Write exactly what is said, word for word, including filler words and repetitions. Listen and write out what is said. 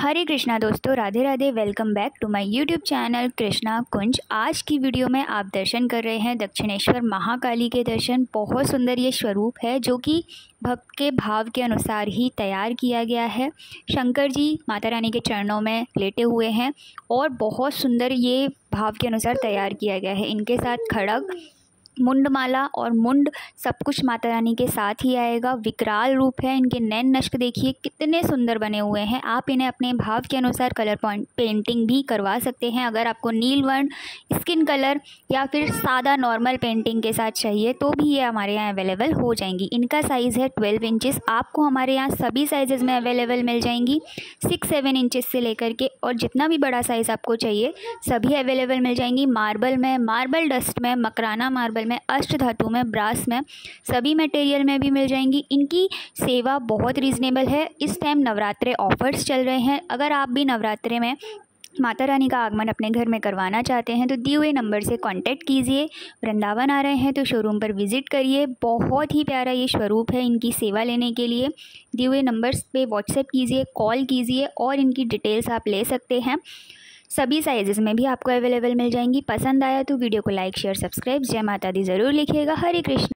हरे कृष्णा दोस्तों, Radhe Radhe. Welcome back to my YouTube channel Krishna Kunj. आज की वीडियो में आप दर्शन कर रहे हैं दक्षिणेश्वर महाकाली के दर्शन। बहुत सुंदर ये स्वरूप है जो कि भक्त के भाव के अनुसार ही तैयार किया गया है। शंकर जी माता रानी के चरणों में लेटे हुए हैं और बहुत सुंदर ये भाव के अनुसार तैयार किया गया है। इनके साथ खड़ग, मुंडमाला और मुंड सब कुछ माता रानी के साथ ही आएगा। विकराल रूप है। इनके नैन नष्ट देखिए कितने सुंदर बने हुए हैं। आप इन्हें अपने भाव के अनुसार कलर पेंटिंग भी करवा सकते हैं। अगर आपको नील वर्ण, स्किन कलर या फिर सादा नॉर्मल पेंटिंग के साथ चाहिए तो भी ये हमारे यहाँ अवेलेबल हो जाएंगी। इनका साइज़ है ट्वेल्व इंचेस। आपको हमारे यहाँ सभी साइजेज़ में अवेलेबल मिल जाएंगी, सिक्स सेवन इंचेस से लेकर के और जितना भी बड़ा साइज़ आपको चाहिए सभी अवेलेबल मिल जाएंगी। मार्बल में, मार्बल डस्ट में, मकराना मार्बल में, अष्ट धातु में, ब्रास में, सभी मटेरियल में भी मिल जाएंगी। इनकी सेवा बहुत रीज़नेबल है। इस टाइम नवरात्रे ऑफर्स चल रहे हैं। अगर आप भी नवरात्रे में माता रानी का आगमन अपने घर में करवाना चाहते हैं तो दिए हुए नंबर से कांटेक्ट कीजिए। वृंदावन आ रहे हैं तो शोरूम पर विज़िट करिए। बहुत ही प्यारा ये स्वरूप है। इनकी सेवा लेने के लिए दिए हुए नंबर्स पे व्हाट्सएप कीजिए, कॉल कीजिए और इनकी डिटेल्स आप ले सकते हैं। सभी साइजेस में भी आपको अवेलेबल मिल जाएंगी। पसंद आया तो वीडियो को लाइक, शेयर, सब्सक्राइब, जय माता दी ज़रूर लिखिएगा। हरे कृष्ण।